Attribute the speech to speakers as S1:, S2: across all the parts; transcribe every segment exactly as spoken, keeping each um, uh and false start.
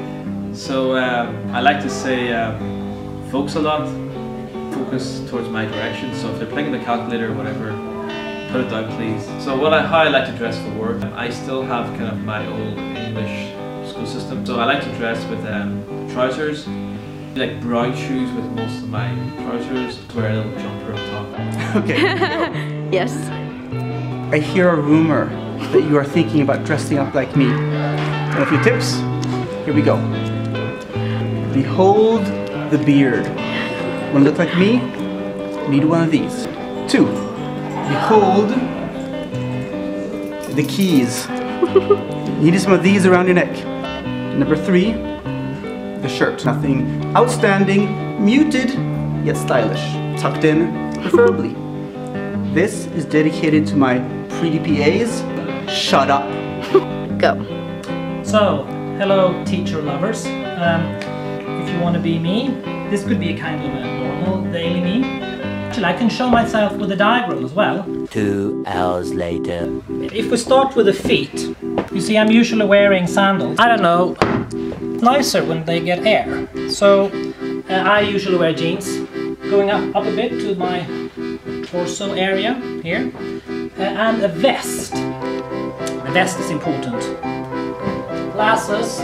S1: So um, I like to say um, focus a lot, focus towards my direction. So if they're playing the calculator or whatever, put it down please. So what I, how I like to dress for work, I still have kind of my old English school system. So I like to dress with um, trousers, like brown shoes with most of my trousers, to wear a little jumper on top.
S2: Okay.
S3: Yes.
S2: I hear a rumor that you are thinking about dressing up like me. And a few tips? Here we go. Behold the beard. Want to look like me? You need one of these. Two. Behold the keys. You need some of these around your neck. Number three, the shirt. Nothing outstanding, muted, yet stylish. Tucked in, preferably. This is dedicated to my pretty P As. Shut up.
S3: Go.
S4: So, hello teacher lovers. Um, if you want to be me, this could be a kind of a normal daily me. Actually, I can show myself with a diagram as well.
S5: Two hours later.
S4: If we start with the feet, you see I'm usually wearing sandals. I don't know, nicer when they get air. So uh, I usually wear jeans, going up, up a bit to my torso area here, uh, and a vest. The vest is important. Glasses,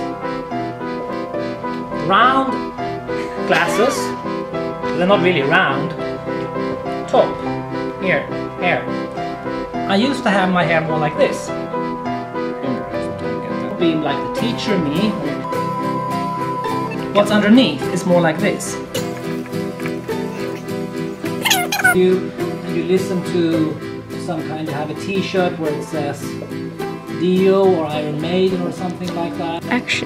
S4: round glasses, they're not really round. Top, here, hair. I used to have my hair more like this. Being like the teacher me. What's underneath is more like this. You, you listen to some kind of have a t-shirt where it says Dio or Iron Maiden or something like that.
S3: Action.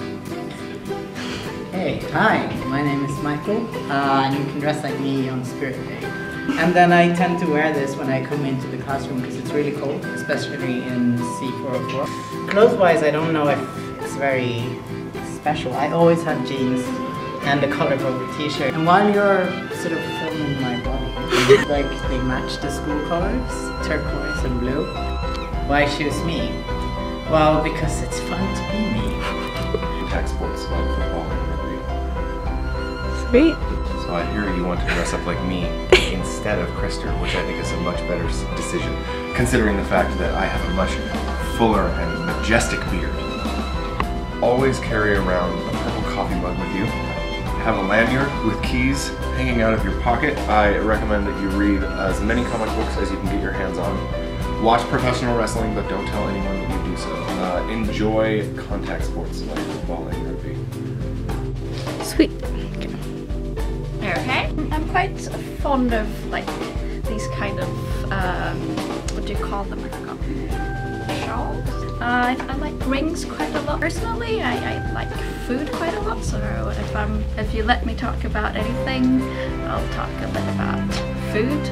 S6: Hey, hi, my name is Michael, uh, and you can dress like me on Spirit Day. And then I tend to wear this when I come into the classroom because it's really cold, especially in C four oh four. Clothes-wise, I don't know if it's very special. I always have jeans and a color-coded t-shirt. And while you're sort of filming my body, like they match the school colors, turquoise and blue. Why choose me? Well, because it's fun to be me.
S7: Contact sports like football and rugby.
S3: Sweet.
S7: So I hear you want to dress up like me instead of Krister, which I think is a much better s- decision, considering the fact that I have a much fuller and majestic beard. Always carry around a purple coffee mug with you. Have a lanyard with keys hanging out of your pocket. I recommend that you read as many comic books as you can get your hands on. Watch professional wrestling, but don't tell anyone that you do so. Uh, enjoy contact sports like football and rugby.
S3: Sweet.
S8: Okay. I'm quite fond of like these kind of um, what do you call them? I forgot. Shawls. Uh, I, I like rings quite a lot. Personally, I, I like food quite a lot. So if I'm if you let me talk about anything, I'll talk a bit about food.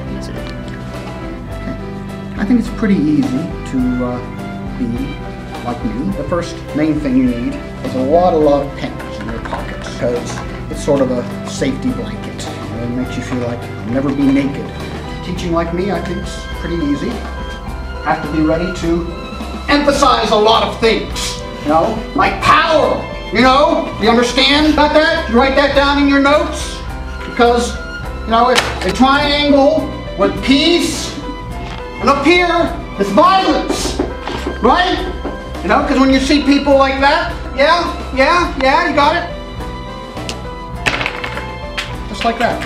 S9: I think it's pretty easy to uh, be like me. The first main thing you need is a lot, a lot of pens in your pockets because it's sort of a safety blanket. It makes you feel like you'll never be naked. Teaching like me, I think, is pretty easy. Have to be ready to emphasize a lot of things, you know, like power, you know? You understand about that? You write that down in your notes? Because, you know, it's a triangle with peace, and up here, it's violence, right? You know, because when you see people like that, yeah, yeah, yeah, you got it. Just like that.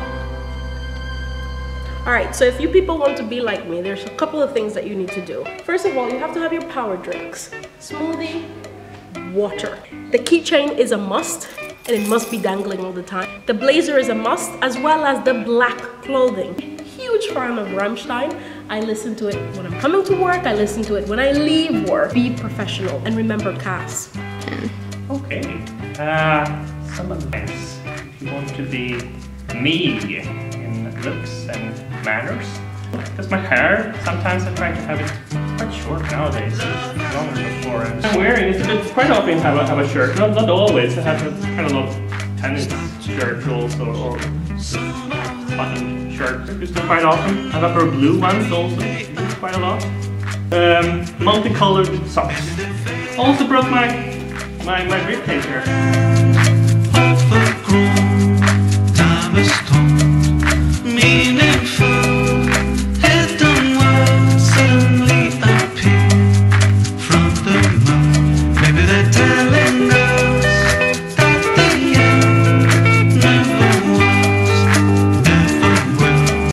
S10: Alright, so if you people want to be like me, there's a couple of things that you need to do. First of all, you have to have your power drinks. Smoothie, water. The keychain is a must, and it must be dangling all the time. The blazer is a must, as well as the black clothing. Huge fan of Rammstein. I listen to it when I'm coming to work, I listen to it when I leave work. Be professional, and remember Cass.
S11: Okay, uh, some advice if you want to be me in looks and manners. Because my hair, sometimes I try to have it quite short nowadays, it's longer before. I'm wearing it, it's quite often have a, have a shirt, not, not always, I have a kind of lot tennis shirt also, or button shirt, used to quite often. I have a pair of blue ones also, used quite a lot. Um, multicolored socks. Also broke my my, my briefcase here.